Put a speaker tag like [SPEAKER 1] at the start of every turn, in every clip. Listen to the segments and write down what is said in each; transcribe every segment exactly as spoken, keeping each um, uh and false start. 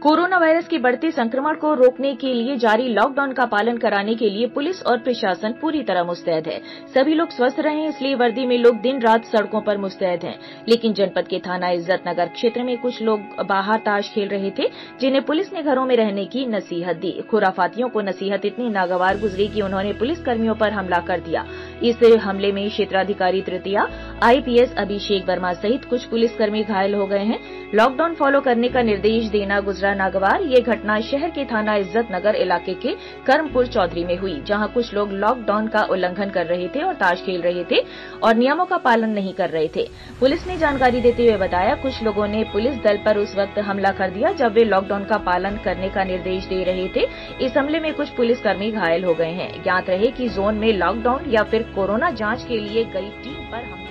[SPEAKER 1] Corona virus के बढ़ते संक्रमण को रोकने के लिए जारी लॉकडाउन का पालन कराने के लिए पुलिस और प्रशासन पूरी तरह मुस्तैद है। सभी लोग स्वस्थ रहें, इसलिए वर्दी में लोग दिन रात सड़कों पर मुस्तैद हैं। लेकिन जनपद के थाना इज्जत नगर क्षेत्र में कुछ लोग बाहर ताश खेल रहे थे, जिन्हें पुलिस ने घरों में रहने की नसीहत दी। खुराफातियों को नसीहत इतनी नागवार गुजरी कि उन्होंने पुलिसकर्मियों पर हमला कर दिया। इस हमले में क्षेत्राधिकारी तृतीया आईपीएस अभिषेक वर्मा सहित कुछ पुलिसकर्मी घायल हो गए हैं। लॉकडाउन फॉलो करने का निर्देश देना गुजरा नागवार। ये घटना शहर के थाना इज्जत नगर इलाके के कर्मपुर चौधरी में हुई, जहां कुछ लोग लॉकडाउन का उल्लंघन कर रहे थे और ताश खेल रहे थे और नियमों का पालन नहीं कर रहे थे। पुलिस ने जानकारी देते हुए बताया, कुछ लोगों ने पुलिस दल पर उस वक्त हमला कर दिया जब वे लॉकडाउन का पालन करने का निर्देश दे रहे थे। इस हमले में कुछ पुलिसकर्मी घायल हो गए हैं। ज्ञात रहे कि जोन में लॉकडाउन या फिर कोरोना जांच के लिए गई टीम पर हमले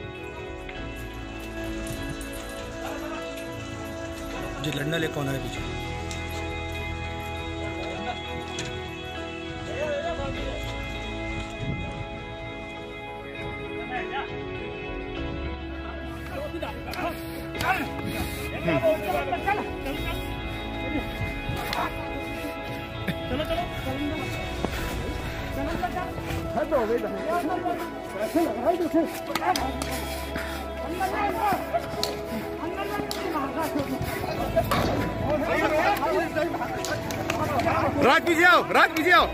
[SPEAKER 2] जो लड़ना ले कौन है पीछे?
[SPEAKER 3] राज पीछे आओ, राज पीछे आओ।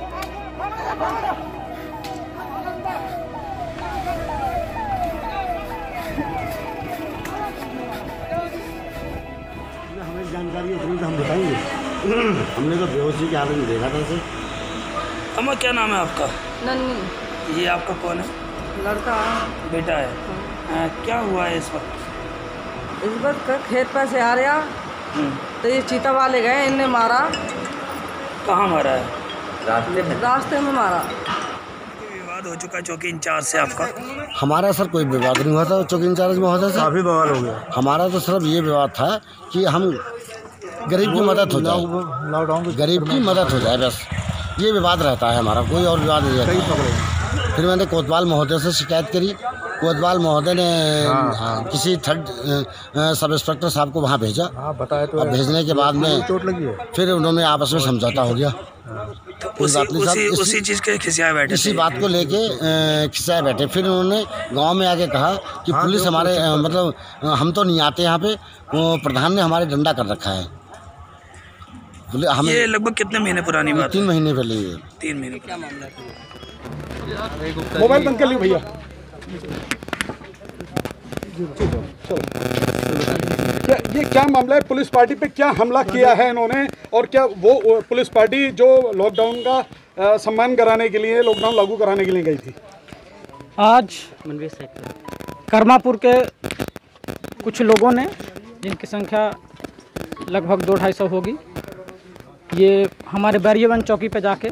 [SPEAKER 4] हमें जानकारी उतनी तो हम बताएंगे। हमने तो बेहोशी के हालत में देखा था उसे।
[SPEAKER 2] अम्मा क्या नाम है आपका?
[SPEAKER 5] नन्नी।
[SPEAKER 2] ये आपका कौन है?
[SPEAKER 5] लड़का
[SPEAKER 2] बेटा है। आ, क्या हुआ है इस वक्त?
[SPEAKER 5] इस वक्त खेत पर से आ रहा तो ये चीता वाले गए, इनने मारा।
[SPEAKER 2] कहाँ मारा है?
[SPEAKER 5] रास्ते में रास्ते में मारा।
[SPEAKER 2] विवाद हो चुका चौकी इंचार्ज से आपका?
[SPEAKER 4] हमारा सर कोई विवाद नहीं हुआ था चौकी इंचार्ज महोदय से।
[SPEAKER 3] काफी बवाल हो गया।
[SPEAKER 4] हमारा तो सिर्फ ये विवाद था कि हम गरीब की मदद हो जाए,
[SPEAKER 3] लॉकडाउन
[SPEAKER 4] गरीब की मदद हो जाए, बस ये विवाद रहता है हमारा, कोई और विवाद नहीं रहता। फिर मैंने कोतवाल महोदय से शिकायत करी। कोतवाल महोदय ने हाँ, हाँ। किसी थर्ड सब इंस्पेक्टर साहब को वहाँ भेजा।
[SPEAKER 3] हाँ, बताया तो।
[SPEAKER 4] अब भेजने के बाद में
[SPEAKER 3] चोट लगी है।
[SPEAKER 4] फिर उन्होंने आपस में समझौता हो गया।
[SPEAKER 2] तो उसी उसी उसी चीज़ के खिसियाए बैठे,
[SPEAKER 4] इसी बात को लेके खिसियाए बैठे। फिर उन्होंने गांव में आके कहा कि हाँ, पुलिस हमारे मतलब हम तो नहीं आते यहाँ पे, वो प्रधान ने हमारे डंडा कर रखा है।
[SPEAKER 2] हमें ये लगभग कितने महीने पुरानी बात?
[SPEAKER 4] तीन महीने पहले।
[SPEAKER 2] तीन महीने क्या मामला?
[SPEAKER 3] मोबाइल बंद कर लियो भैया। क्या ये क्या मामला है? पुलिस पार्टी पे क्या हमला किया है इन्होंने, और क्या वो पुलिस पार्टी जो लॉकडाउन का सम्मान कराने के लिए, लॉकडाउन लागू कराने के लिए गई थी?
[SPEAKER 6] आज कर्मापुर के कुछ लोगों ने, जिनकी संख्या लगभग दो ढाई सौ होगी, ये हमारे बैरियाबंद चौकी पे जाके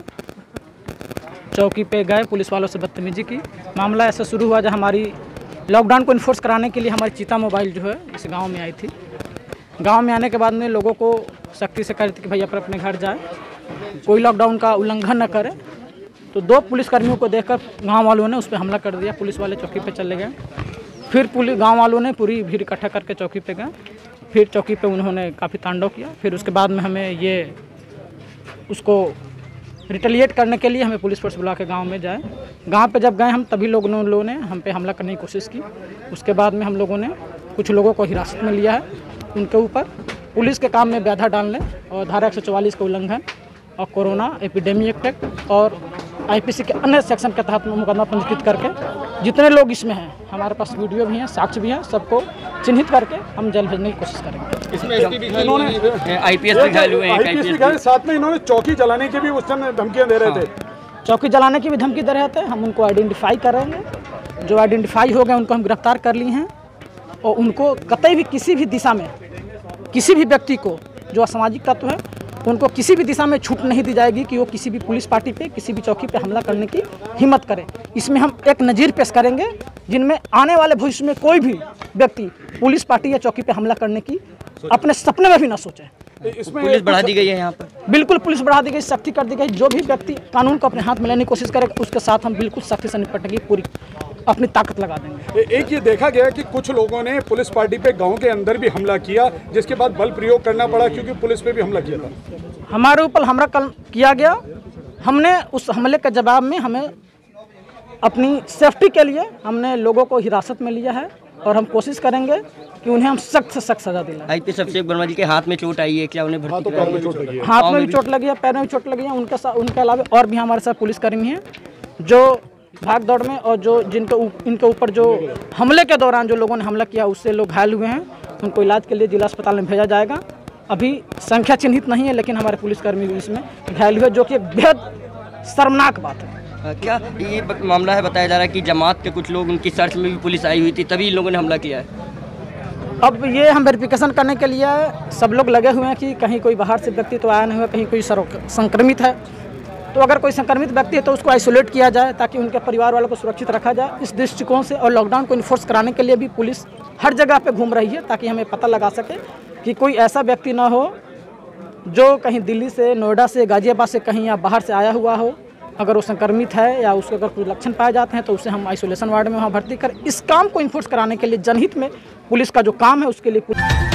[SPEAKER 6] चौकी पे गए, पुलिस वालों से बदतमीजी की। मामला ऐसा शुरू हुआ जब हमारी लॉकडाउन को इन्फोर्स कराने के लिए हमारी चीता मोबाइल जो है इस गांव में आई थी। गांव में आने के बाद में लोगों को सख्ती से कही थी कि भाई अपने अपने घर जाए, कोई लॉकडाउन का उल्लंघन न करे। तो दो पुलिसकर्मियों को देखकर गांव वालों ने उस पर हमला कर दिया। पुलिस वाले चौकी पे चले गए। फिर पुलिस गाँव वालों ने पूरी भीड़ इकट्ठा करके चौकी पे गए। फिर चौकी पे उन्होंने काफ़ी तांडव किया। फिर उसके बाद में हमें ये उसको रिटेलिएट करने के लिए हमें पुलिस फोर्स बुला के गाँव में जाए। गांव पे जब गए हम, तभी लोगों लोगों ने हम पे हमला करने की कोशिश की। उसके बाद में हम लोगों ने कुछ लोगों को हिरासत में लिया है। उनके ऊपर पुलिस के काम में बाधा डालने और धारा एक सौ चौवालीस का उल्लंघन और कोरोना एपिडेमिक एक्ट और आईपीसी के अन्य सेक्शन के तहत मुकदमा पंजीकृत करके जितने लोग इसमें हैं, हमारे पास वीडियो भी हैं, साक्ष्य भी हैं, सबको चिन्हित करके हम जेल भेजने की कोशिश करेंगे।
[SPEAKER 3] इसमें इन्होंने
[SPEAKER 6] आईपीएस भी घायल हुए हैं,
[SPEAKER 3] साथ में इन्होंने चौकी जलाने की भी उस समय धमकियां दे रहे थे।
[SPEAKER 6] चौकी जलाने की भी धमकी दे रहे थे। हम उनको आइडेंटिफाई करेंगे, जो आइडेंटिफाई हो गए उनको हम गिरफ्तार कर लिए हैं। और उनको कतई भी किसी भी दिशा में किसी भी व्यक्ति को जो असामाजिक तत्व है, उनको किसी भी दिशा में छूट नहीं दी जाएगी कि वो किसी भी पुलिस पार्टी पे, किसी भी चौकी पे हमला करने की हिम्मत करे। इसमें हम एक नज़ीर पेश करेंगे जिनमें आने वाले भविष्य में कोई भी व्यक्ति पुलिस पार्टी या चौकी पे हमला करने की अपने सपने में भी ना सोचे।
[SPEAKER 7] इसमें पुलिस बढ़ा दी गई है यहाँ पर?
[SPEAKER 6] बिल्कुल पुलिस बढ़ा दी गई, सख्ती कर दी गई। जो भी व्यक्ति कानून को अपने हाथ में लेने की कोशिश करेगा उसके साथ हम बिल्कुल सख्ती से निपटने की पूरी अपनी ताकत लगा देंगे।
[SPEAKER 3] एक ये देखा गया कि कुछ लोगों ने पुलिस पार्टी पे गांव के अंदर भी हमला किया, जिसके बाद बल प्रयोग करना पड़ा क्योंकि पुलिस पे भी हमला किया था।
[SPEAKER 6] हमारे ऊपर हमला कल किया गया। हमने उस हमले के जवाब में हमें अपनी सेफ्टी के लिए हमने लोगों को हिरासत में लिया है और हम कोशिश करेंगे कि उन्हें हम सख्त से सख्त सजा दिलाएं।
[SPEAKER 7] आईपीएस अभिषेक वर्मा जी के हाथ में चोट आई है, क्या उन्हें भर्ती कराया?
[SPEAKER 6] हाथ में भी चोट लगी है, पैर में भी चोट लगी है। उनके साथ उनके अलावा और भी हमारे साथ पुलिसकर्मी हैं जो भाग दौड़ में और जो जिनके इनके ऊपर जो हमले के दौरान जो लोगों ने हमला किया उससे लोग घायल हुए हैं। उनको इलाज के लिए जिला अस्पताल में भेजा जाएगा। अभी संख्या चिन्हित नहीं है, लेकिन हमारे पुलिसकर्मी भी इसमें घायल हुए, जो कि बेहद शर्मनाक बात है।
[SPEAKER 7] क्या ये मामला है? बताया जा रहा है कि जमात के कुछ लोग, उनकी सर्च में भी पुलिस आई हुई थी, तभी लोगों ने हमला किया है।
[SPEAKER 6] अब ये हम वेरिफिकेशन करने के लिए सब लोग लगे हुए हैं कि कहीं कोई बाहर से व्यक्ति तो आया नहीं हुआ, कहीं कोई संक्रमित है। तो अगर कोई संक्रमित व्यक्ति है तो उसको आइसोलेट किया जाए ताकि उनके परिवार वालों को सुरक्षित रखा जाए। इस दृष्टिकोण से और लॉकडाउन को इन्फोर्स कराने के लिए भी पुलिस हर जगह पे घूम रही है ताकि हमें पता लगा सके कि कोई ऐसा व्यक्ति ना हो जो कहीं दिल्ली से, नोएडा से, गाजियाबाद से कहीं या बाहर से आया हुआ हो। अगर वो संक्रमित है या उसके अगर कुछ लक्षण पाए जाते हैं तो उसे हम आइसोलेशन वार्ड में वहाँ भर्ती कर इस काम को इन्फोर्स कराने के लिए जनहित में पुलिस का जो काम है उसके लिए